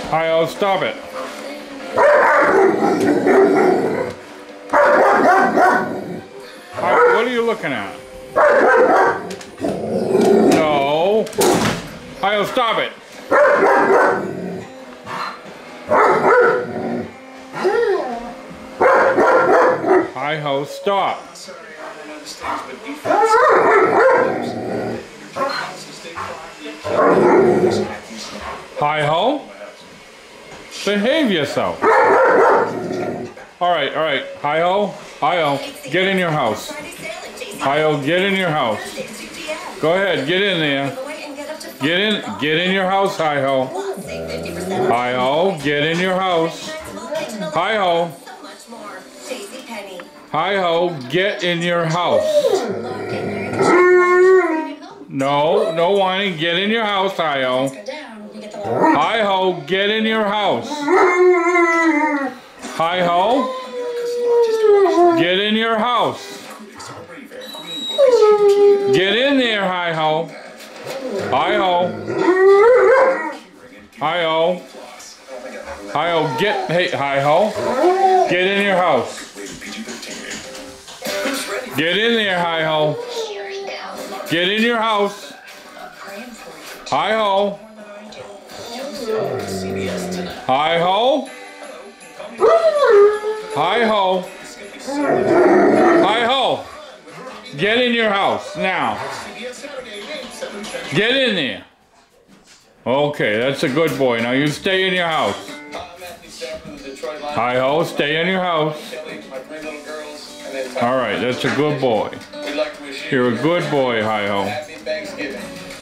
Hi-ho, stop it. What are you looking at? No. Hi-ho, stop it. Hi-ho, stop. Hi-ho. Behave yourself. All right. Hi-ho. Hi-ho. Get in your house. Hi-ho, get in your house. Go ahead, get in there. Get in your house, Hi-ho. Hi-ho, get in your house. Hi-ho. Hi-ho, get in your house. No whining, get in your house, Hi-ho. Hi-ho, get in your house. Hi-ho, get in your house. Get in there, Hi-ho. Hi-ho. Hi-ho. Hi-ho, hey, Hi-ho. Get in your house. Get in there, Hi-ho. Get in your house. Hi-ho. Hi-ho. Hi-ho. Hi-ho. Get in your house, now. Get in there. Okay, that's a good boy. Now you stay in your house. Hi-ho, stay in your house. All right, that's a good boy. You're a good boy, Hi-ho.